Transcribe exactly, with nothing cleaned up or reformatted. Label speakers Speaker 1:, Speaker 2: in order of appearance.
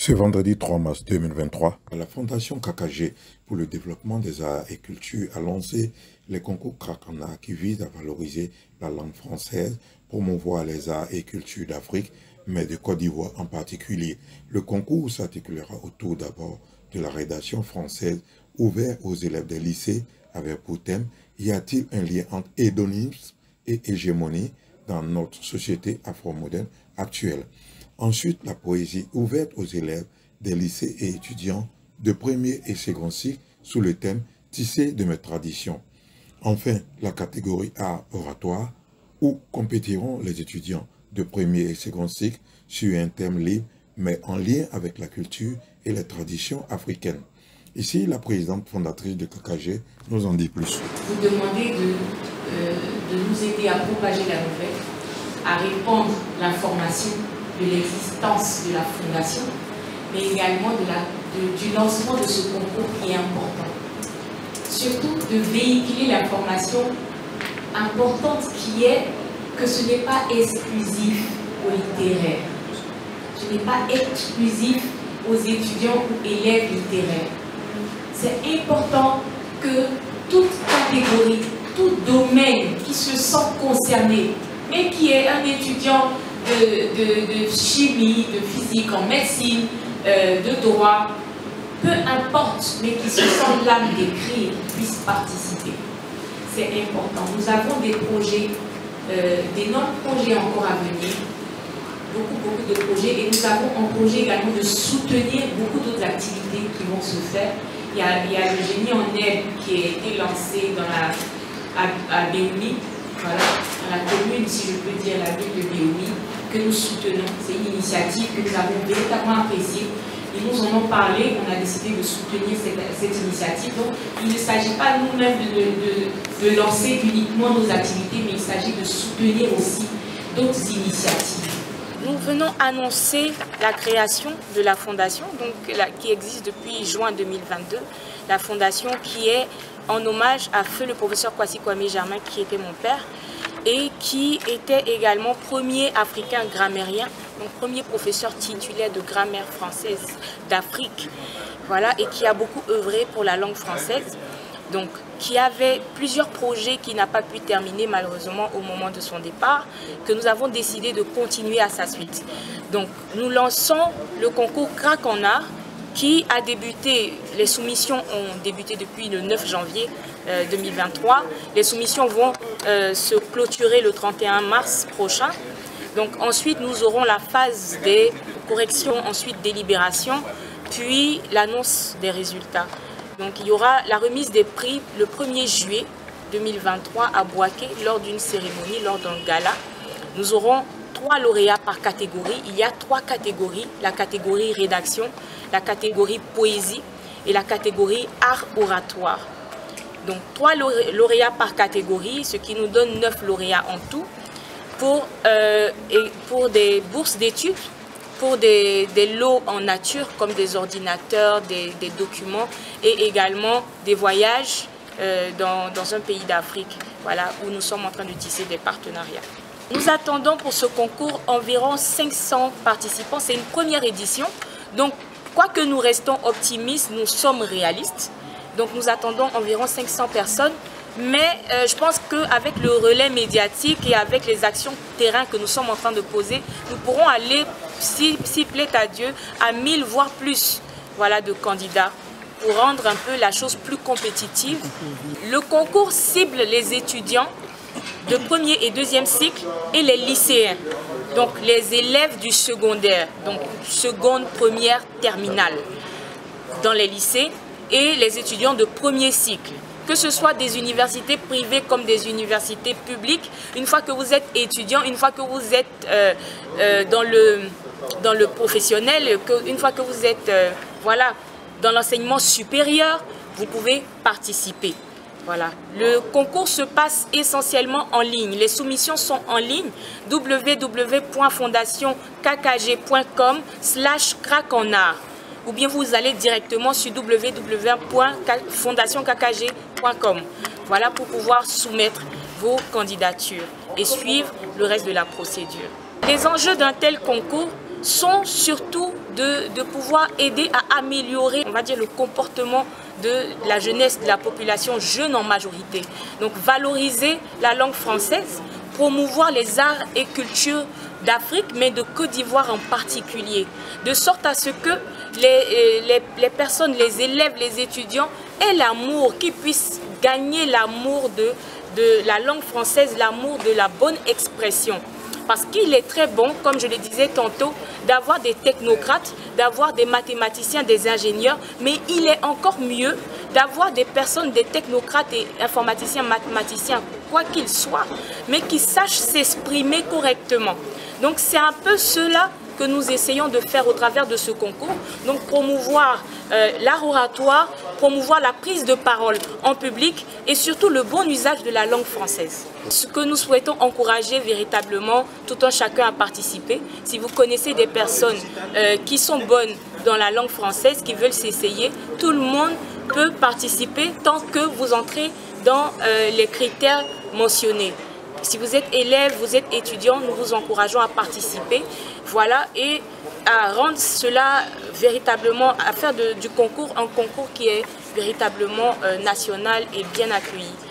Speaker 1: Ce vendredi trois mars deux mille vingt-trois, la Fondation K K G pour le développement des arts et cultures a lancé les concours Krakana qui visent à valoriser la langue française, promouvoir les arts et cultures d'Afrique, mais de Côte d'Ivoire en particulier. Le concours s'articulera autour d'abord de la rédaction française ouverte aux élèves des lycées avec pour thème « Y a-t-il un lien entre hédonisme et hégémonie dans notre société afro-moderne actuelle ?» Ensuite, la poésie ouverte aux élèves des lycées et étudiants de premier et second cycle sous le thème « Tisser de mes traditions ». Enfin, la catégorie art oratoire où compétiront les étudiants de premier et second cycle sur un thème libre mais en lien avec la culture et les traditions africaines. Ici, la présidente fondatrice de K K G nous en dit plus.
Speaker 2: Vous demandez de, euh, de nous aider à propager la nouvelle, à répandre l'information de l'existence de la fondation, mais également de la, de, du lancement de ce concours qui est important. Surtout de véhiculer l'information importante qui est que ce n'est pas exclusif aux littéraires, ce n'est pas exclusif aux étudiants ou élèves littéraires. C'est important que toute catégorie, tout domaine qui se sent concerné, mais qui est un étudiant de, de, de chimie, de physique, en médecine, euh, de droit, peu importe, mais qui se sent l'âme d'écrire, puisse participer. C'est important. Nous avons des projets, euh, d'énormes projets encore à venir, beaucoup, beaucoup de projets, et nous avons un projet également de soutenir beaucoup d'autres activités qui vont se faire. Il y a, il y a le génie en herbe qui a été lancé dans la, à, à Béoumi, voilà, dans la commune, si je peux dire, la ville de Béoumi, que nous soutenons. C'est une initiative que nous avons véritablement appréciée. Ils nous en ont parlé, on a décidé de soutenir cette, cette initiative. Donc, il ne s'agit pas nous-mêmes de, de, de lancer uniquement nos activités, mais il s'agit de soutenir aussi d'autres initiatives.
Speaker 3: Nous venons annoncer la création de la fondation, donc, la, qui existe depuis juin deux mille vingt-deux. La fondation qui est en hommage à feu le professeur Kwasi Kwame Germain, qui était mon père, et qui était également premier africain grammairien, donc premier professeur titulaire de grammaire française d'Afrique, voilà, et qui a beaucoup œuvré pour la langue française, donc qui avait plusieurs projets qui n'a pas pu terminer malheureusement au moment de son départ, que nous avons décidé de continuer à sa suite. Donc nous lançons le concours Krakana qui a débuté, les soumissions ont débuté depuis le neuf janvier deux mille vingt-trois. Les soumissions vont euh, se clôturer le trente et un mars prochain. Donc ensuite, nous aurons la phase des corrections, ensuite délibération, puis l'annonce des résultats. Donc il y aura la remise des prix le premier juillet deux mille vingt-trois à Boaké lors d'une cérémonie, lors d'un gala. Nous aurons trois lauréats par catégorie. Il y a trois catégories, la catégorie rédaction, la catégorie poésie et la catégorie art oratoire. Donc trois lauréats par catégorie, ce qui nous donne neuf lauréats en tout, pour, euh, et pour des bourses d'études, pour des, des lots en nature comme des ordinateurs, des, des documents et également des voyages euh, dans, dans un pays d'Afrique, voilà, où nous sommes en train de tisser des partenariats. Nous attendons pour ce concours environ cinq cents participants, c'est une première édition, donc quoique nous restons optimistes, nous sommes réalistes. Donc nous attendons environ cinq cents personnes, mais euh, je pense qu'avec le relais médiatique et avec les actions terrain que nous sommes en train de poser, nous pourrons aller, si, si plaît à Dieu, à mille voire plus, voilà, de candidats pour rendre un peu la chose plus compétitive. Le concours cible les étudiants de premier et deuxième cycle et les lycéens, donc les élèves du secondaire, donc seconde, première, terminale dans les lycées, et les étudiants de premier cycle, que ce soit des universités privées comme des universités publiques. Une fois que vous êtes étudiant, une fois que vous êtes euh, euh, dans, le, dans le professionnel, que, une fois que vous êtes euh, voilà, dans l'enseignement supérieur, vous pouvez participer. Voilà. Le concours se passe essentiellement en ligne. Les soumissions sont en ligne. w w w point fondation k k g point com slash krakana. Ou bien vous allez directement sur w w w point fondation k k g point com. Voilà, pour pouvoir soumettre vos candidatures et suivre le reste de la procédure. Les enjeux d'un tel concours sont surtout de, de pouvoir aider à améliorer, on va dire, le comportement de la jeunesse, de la population jeune en majorité. Donc valoriser la langue française, promouvoir les arts et cultures d'Afrique, mais de Côte d'Ivoire en particulier, de sorte à ce que les, les, les personnes, les élèves, les étudiants aient l'amour, qu'ils puissent gagner l'amour de, de la langue française, l'amour de la bonne expression. Parce qu'il est très bon, comme je le disais tantôt, d'avoir des technocrates, d'avoir des mathématiciens, des ingénieurs, mais il est encore mieux d'avoir des personnes, des technocrates et informaticiens, mathématiciens, quoi qu'ils soient, mais qui sachent s'exprimer correctement. Donc c'est un peu cela que nous essayons de faire au travers de ce concours. Donc promouvoir euh, l'art oratoire, promouvoir la prise de parole en public et surtout le bon usage de la langue française. Ce que nous souhaitons encourager véritablement tout un chacun à participer. Si vous connaissez des personnes euh, qui sont bonnes dans la langue française, qui veulent s'essayer, tout le monde peut participer tant que vous entrez dans euh, les critères mentionnés. Si vous êtes élève, vous êtes étudiant, nous vous encourageons à participer, voilà, et à rendre cela véritablement, à faire de, du concours un concours qui est véritablement euh, national et bien accueilli.